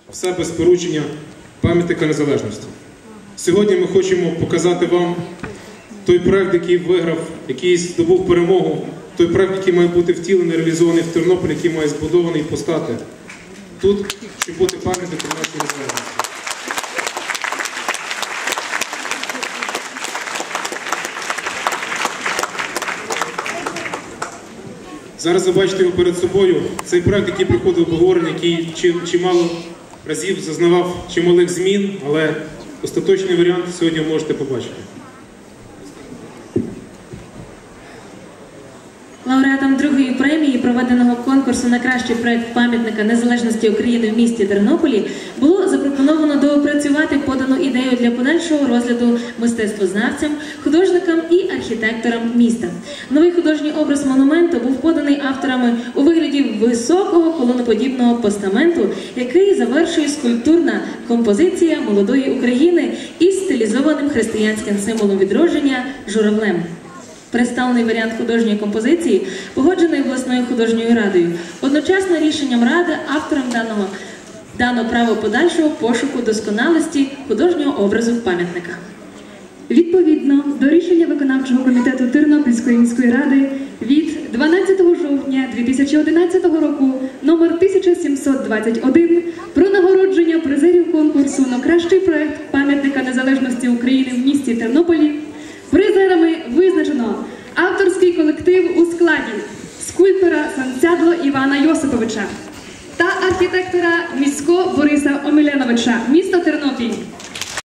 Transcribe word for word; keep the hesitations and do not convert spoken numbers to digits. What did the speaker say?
все без порушення пам'ятника незалежності. Сьогодні ми хочемо показати вам той проект, який виграв, який здобув перемогу, той проект, який має бути втілений, реалізований в Тернополі, який має збудований постати тут, щоб бути пам'ятником нашої незалежності. Зараз ви бачите його перед собою. Цей проект, який проходив обговорення, який чимало разів зазнавав чималих змін, але остаточний варіант сьогодні ви можете побачити. Лауреатом другої премії проведеного конкурсу на кращий проект пам'ятника незалежності України в місті Тернополі було запропоновано доопрацювати подану ідею для подальшого розгляду мистецтвознавцям, художникам і архітекторам міста. Новий художній образ монументу був поданий авторами у вигляді високого колоноподібного постаменту, який завершує скульптурна композиція молодої України із стилізованим християнським символом відродження – журавлем. Представлений варіант художньої композиції погоджений обласною художньою радою. Одночасно рішенням ради авторам даного дано право подальшого пошуку досконалості художнього образу пам'ятника. Відповідно до рішення виконавчого комітету Тернопільської міської ради від дванадцятого жовтня дві тисячі одинадцятого року номер тисяча сімсот двадцять один про нагородження призерів конкурсу на кращий проект пам'ятника незалежності України в місті Тернополі, призерами визначено авторський колектив у складі скульптора Санцядло Івана Йосиповича та архітектора Місько Бориса Омеляновича, місто Тернопіль.